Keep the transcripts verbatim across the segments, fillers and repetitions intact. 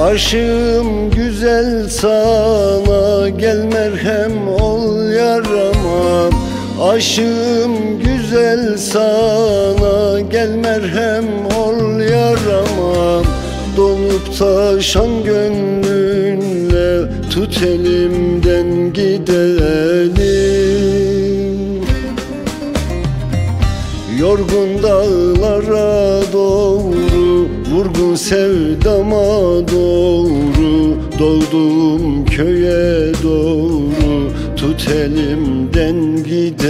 Aşığım güzel sana, gel merhem ol yarama. Aşığım güzel sana, gel merhem ol yarama. Donup taşan gönlünle tut elimden gidelim. Yorgun dağlara doğru, vurgun sevdama doğru, doğduğum köye doğru tut elimden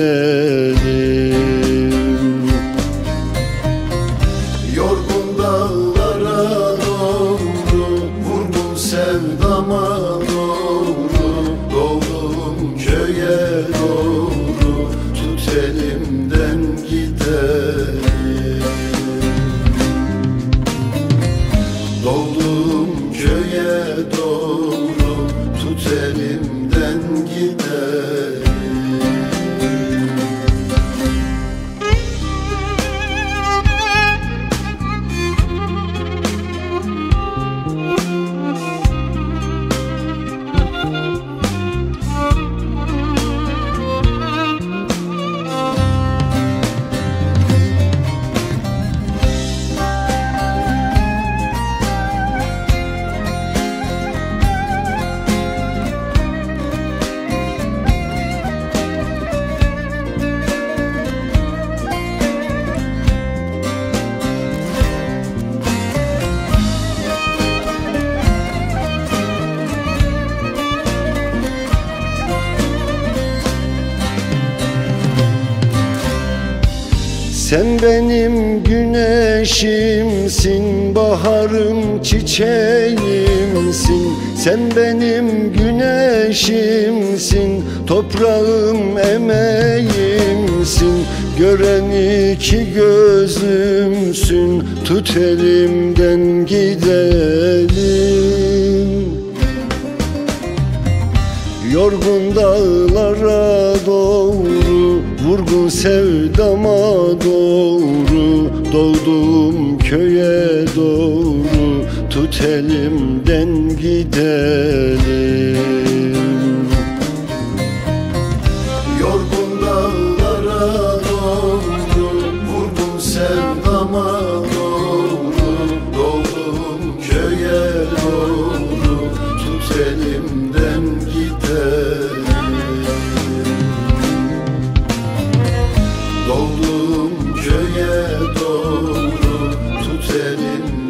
gidelim. Yorgun dağlara doğru, vurgun sevdama doğru, doğduğum köye doğru tut elimden gidelim. Doğduğum köye doğru tut elimden gidelim. Sen benim güneşimsin, baharım çiçeğimsin. Sen benim güneşimsin, toprağım emeğimsin. Gören iki gözümsün, tut elimden gidelim. Yorgun dağlara doğru, vurgun sevdama doğru, doğduğum köye doğru tut elimden gidelim. Yorgun dağlara doğru, vurgun sevdama doğru, doğduğum köye doğru tut elimden gidelim. Doğduğum köye doğru tut elimden